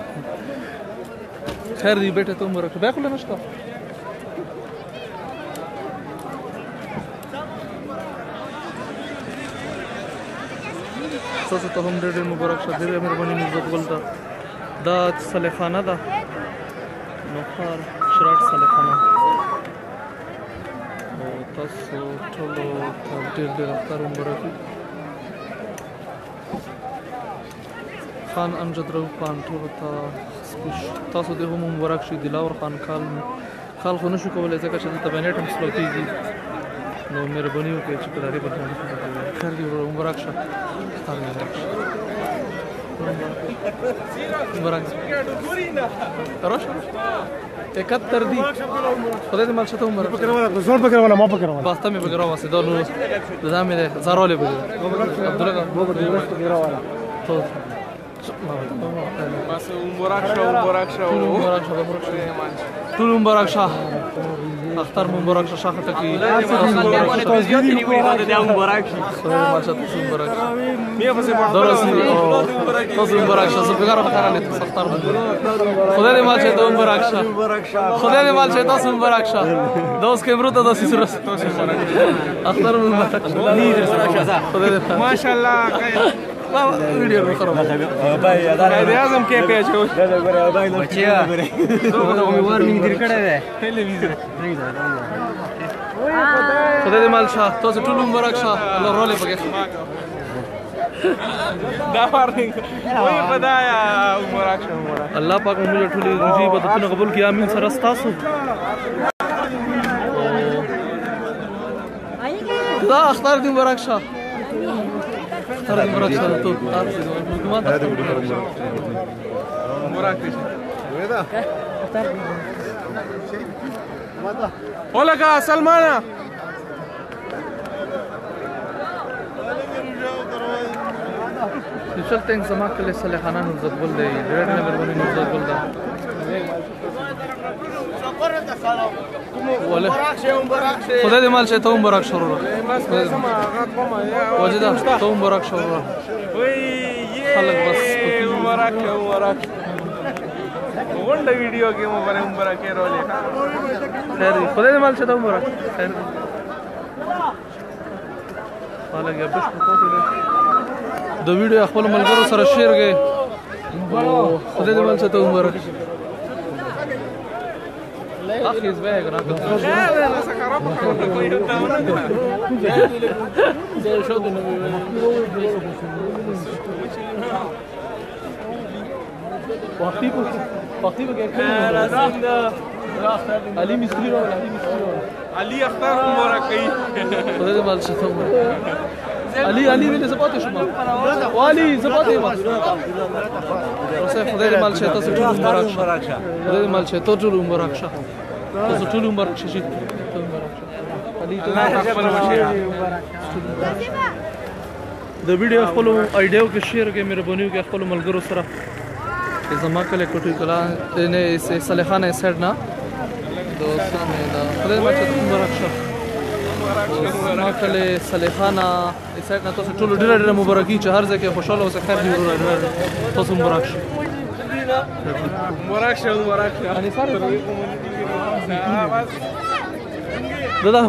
خیر دی بیٹه ته مبارک شه. بیا خوله نشته تاسو ته هم ډېر ډېر مبارک شه. ډېره مهرباني نسبت ګل ده دا صلیخانه ده نوخار شراټ صلیخانه او تاسو ټولو ته ډېر ډېر اختر مبارکي. خان امجد رؤف خان ټولو ته تاسو دې هم مبارک شي. دلاور خان کال کال خو نشو کولی ځکه چې دلته بیا نیټ هم سلو کېږي نو مهرباني وکړئ چې کلاري به خیر دې مبارک شه. اختر مبارک شه. مبارک راشه اکهتر دی خدای دې مال شته عمر زور پکې ولا ما پکې ولا واسطه مې پکې راوځي دا نو دا مې زارولې پکې عبد الله مو پکې پکې راواله ته بس مبارک شه مبارک شه مبارک شه مبارک شه ټول مبارک شه. اختر مبارک شه شاخه ټکی تاسو مبارک شي. خدای مال شته مبارک شه. مې په سیمه درسي تاسو مبارک شه. زه بګار بخاره لته اختر خدای دې مال شته مبارک شه. خدای دې مال شته تاسو مبارک شه. دوست کې برته تاسو سره اختر مبارک شه. خدای دې ماشاءالله ویډیو خراب بای قائد اعظم کې پیچ هو دا غره بای نو بچیا زه وارنینګ در کړه ده ټلویزیون خدای دې مال شه. تاسو ټول مبارک شه. الله رولې پکې دا وارنینګ وای خدایا مبارک شه مبارک. الله پاک موږ ټول روزي عبادتونه قبول کړي امين سره تاسو. دا اختر دې مبارک شه. اختر دې مبارک شه ته حکومت مبارک شه ولکه سلمانه special thanks जमा के लिए सलेखाना नुज़त बोल दे रेड नंबर वन नुज़त बोल दा वले खुदा दे माल से तो मुबारक शरोरा वजदा तो मुबारक शरोरा خلق बस मुबारक मुबारक वन वीडियो के मुबारक मुबारक के रोले खैर खुदा दे माल से तो मुबारक खैर خلق या बस को तो د ویډیو خپل ملګرو سره شیر کړئ او خدای دې مل څه ته عمر اخي زبايق راكب لا سكرت زي شو ده وقتي وقتي علي مسكين ولا علي مسكين علي اختار مباركي خدای دې مل څه ته عمر علي علي ویلې زباته شما والي زباته ما اوسه خدای دې مال شه تاسو ټول مبارک شه خدای دې مال شه ټول مبارک شه تاسو ټول مبارک شه ټول مبارک شه علي ته خپل وشه د ویډیو خپل ایډیو کې شیر کې مهرباني وکړئ خپل ملګرو سره زما کله کوټی کلا نه صالحانه سیټ نه دوستانه دا خدای دې مال شه مبارک شه ما کله صالحانه سیټ نه تاسو ټول ډېر ډېر مبارکي چې هر ځای کې خوشاله اوسه خیر دی تاسو مبارک شه مبارک شه مبارک شه اني سره دادا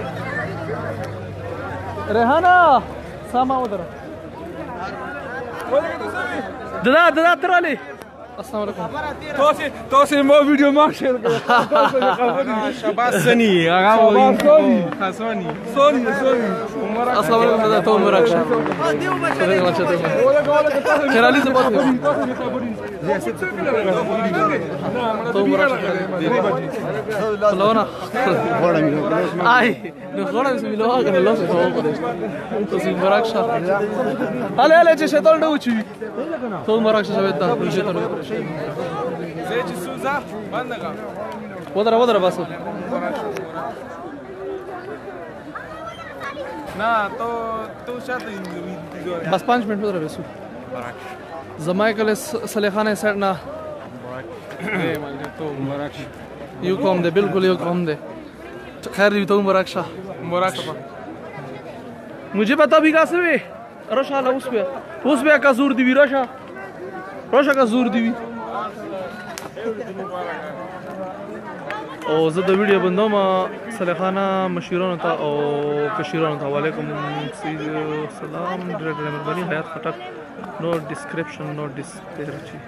ریحانه ساما ودره دادا دادا ترالی السلام علیکم توسي توسي مو فيديو ما شير شباب سني شباب سوني سوني سوني سوني السلام علیکم دادا تو مبارک شه شرالی سے بات تو مبارک شه لونا ay no غوړه مې ملو هغه له لاسه ته وګورې تاسو مبارک شه هله هله چې شتل ډو چی تو مبارک شه وتا چې ته زي چې سوزا باندې ودره ودره بس نه تو تو شاته بس پنځ منټ ودره بسو زما کله صالحانه سر نه تو مبارک یو کوم ده بالکل یو کوم ده خیر دی تو مبارک شه مبارک मुझे बता भी कैसे वे रोशा ला उस पे उस पे का जोर दीवी रोशा रोशा का जोर दीवी او زه د ویډیو بندوم صالحانه مشیرانو ته او کشیرانو ته وعلیکم السلام ډېر مهرباني حیات خټک نو ډسکرپشن نو ډسپیرچی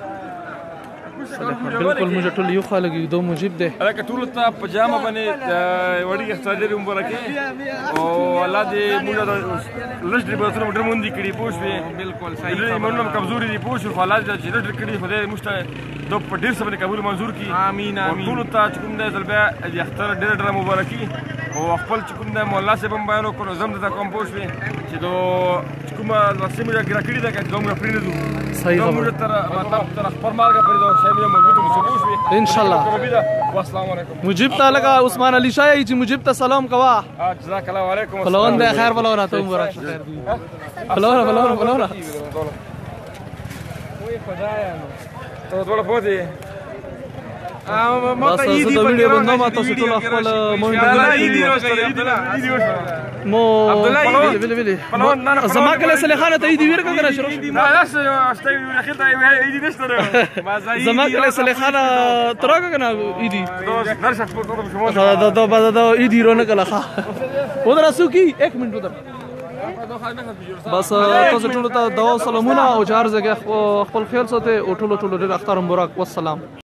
بالکل مجھے ټول یو خالق دو مجيب ده الکه ټول ته پجامه باندې وړي اختیار لري مبارکي او الله دې موږ لږ دې به تر موږ مونږ کړي پوښوي بالکل صحیح دې موږ کمزوري دي پوښو فلال دې لږ کړي خدای موږ ته دو په ډیر څه باندې قبول منزور کړي امين امين ټول ته چې کوم دې زلبه دې اختیار ډېر ډېر مبارکي او خپل چې کوم دې مولا صاحب هم بیان وکړو زم دې کوم پوښوي چې دو کوم لاسې موږ ګرکړي دا چې دومره پرې نه دو صحیح موږ تر مطلب تر خپل مارګه پرې دو شامل موجود پوښوي ان شاء الله والسلام علیکم مجيب ته لگا عثمان علي شاه چې مجيب ته سلام کوا جزاك الله علیکم فلون ده خیر بلونا ته مبارک شه خیر دی بلونا بلونا بلونا وای خدایا نو ته ټول پوهې بس زه د ویډیو بندوم تاسو ټول خپل مونږ مو ویلي ویلي زما کله صالحانه ته دی ورکه کنه شروع زما کله صالحانه ترګه کنه ایدی دا دا دا دا ایدی رونه کله ښه ودر اسو کی एक منټ ودر بس تاسو ټول ته دعا سلامونه او چار ځای خپل خیال ساته او ټول ټول ډیر اختر مبارک والسلام